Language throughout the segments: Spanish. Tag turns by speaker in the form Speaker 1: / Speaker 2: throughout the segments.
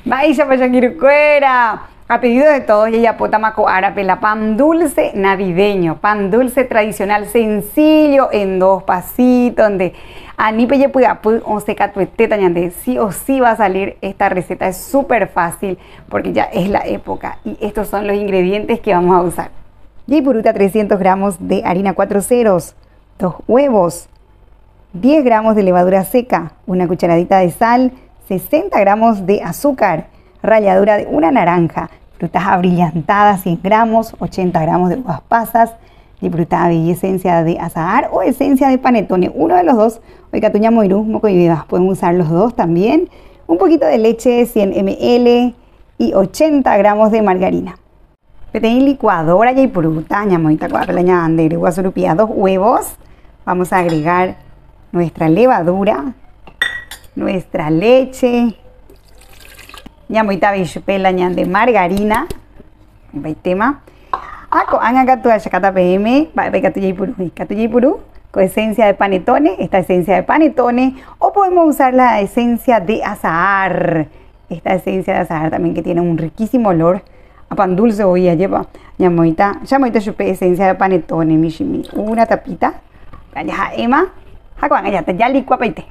Speaker 1: Maisha Payaquirucuera. A pedido de todos, ella potamaco árabe, la pan dulce navideño, pan dulce tradicional sencillo en 2 pasitos, donde anipe puyapu once catueteta, ñande sí o sí va a salir esta receta, es súper fácil porque ya es la época y estos son los ingredientes que vamos a usar. Yipuruta 300 gramos de harina 4 ceros, 2 huevos, 10 gramos de levadura seca, una cucharadita de sal, 60 gramos de azúcar, ralladura de una naranja, frutas abrillantadas 100 gramos, 80 gramos de uvas pasas, disfrutada y esencia de azahar o esencia de panetone, uno de los dos. Hoy catuña moirú, moco y bebas, podemos usar los dos también. Un poquito de leche, 100 ml y 80 gramos de margarina. Peteín licuadora y puruta, ñamoita cuapela ñandere, guasurupía, 2 huevos. Vamos a agregar nuestra levadura, nuestra leche, ñamoita bichupela ñande margarina, baitema. Ako anga katu ashakata pm, katu con esencia de panetone, esta esencia de panetone, o podemos usar la esencia de azahar, esta esencia de azahar también que tiene un riquísimo olor a pan dulce hoy ya lleva ñamoita chupe esencia de panetone, mishimi, una tapita, ya ema, ako anga ya licua paite.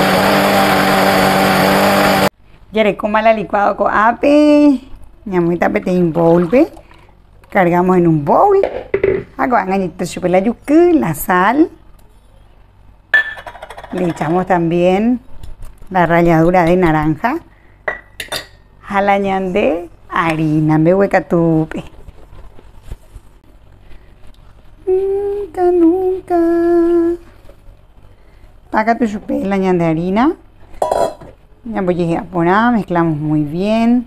Speaker 1: Yare coma la licuado con ape, ñamoita peteín bowl pe. Cargamos en un bowl. Aguanganito chupe la yuca, la sal. Le echamos también la ralladura de naranja. Jalañan de harina, me hueca tupe. Nunca. Acá tu chupe la ñan de harina. Ya voy a poner, mezclamos muy bien.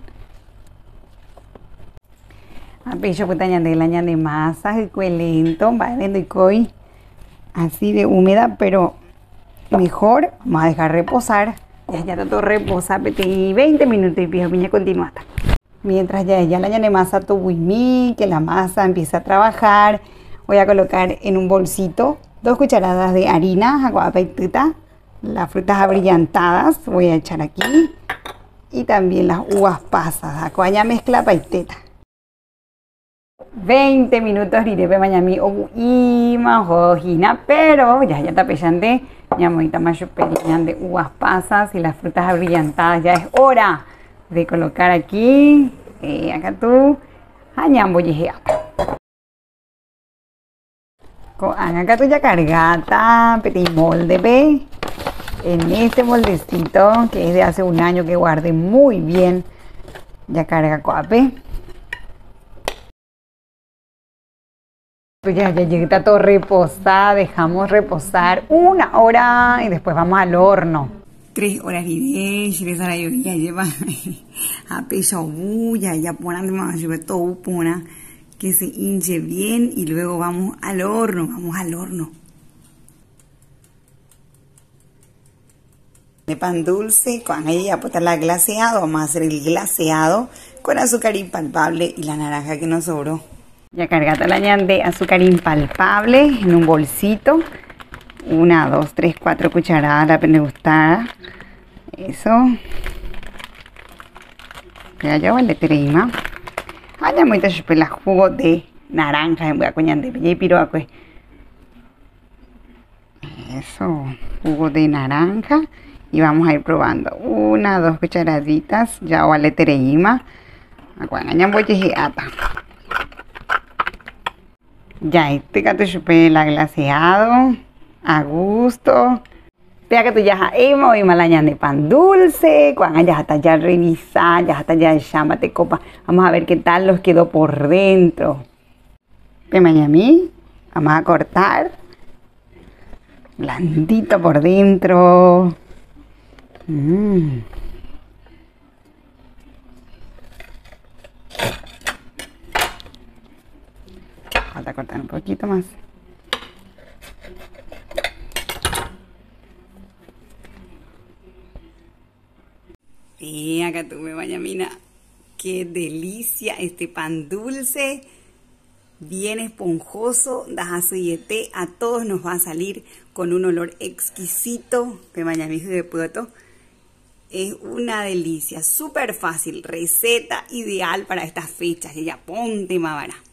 Speaker 1: A pecho putaña de la de masa, que lento, va lento y coi así de húmeda, pero mejor vamos a dejar reposar. Ya está todo reposa, 20 minutos y piña continua. Mientras ya la de masa tu buimí, que la masa empieza a trabajar, voy a colocar en un bolsito 2 cucharadas de harina, agua peituta. Las frutas abrillantadas voy a echar aquí y también las uvas pasas. Acá ya mezcla paiteta. 20 minutos rirepe mañami o ima hojina, pero ya está pechante ñamoita machupeñan de uvas pasas y las frutas abrillantadas. Ya es hora de colocar aquí acá tú añambo yejea. Acá tú ya cargata, petit molde pe. En este moldecito que es de hace un año que guardé muy bien, ya carga coape. Ya está todo reposada, dejamos reposar 1 hora y después vamos al horno. 3 horas y 10, ya lleva a peso ya ponen más todo pona que se hinche bien y luego vamos al horno, De pan dulce, con ella pues la glaseado, vamos a hacer el glaseado con azúcar impalpable y la naranja que nos sobró. Ya cargata la ñan de azúcar impalpable en un bolsito. 1, 2, 3, 4 cucharadas, la pena gustada. Eso. Ya yo vale treima. Allá muy te la jugo de naranja en buacoñan de piro. Eso, jugo de naranja. Y vamos a ir probando 1, 2 cucharaditas. Ya vale treima. Aguangañan voy a ya este gato chupé la glaseado a gusto. Vea que tú ya hemos y malaña de pan dulce. Cuando ya está ya revisar, ya está ya llámate copa. Vamos a ver qué tal nos quedó por dentro. Pemañamí, vamos a cortar. Blandito por dentro. Falta cortar un poquito más. Y acá tuve bañamina. Qué delicia este pan dulce. Bien esponjoso. Dajasuyete. A todos nos va a salir con un olor exquisito. Que bañamí de pueto. es una delicia, súper fácil, receta ideal para estas fechas. Y ya ponte, Mavara.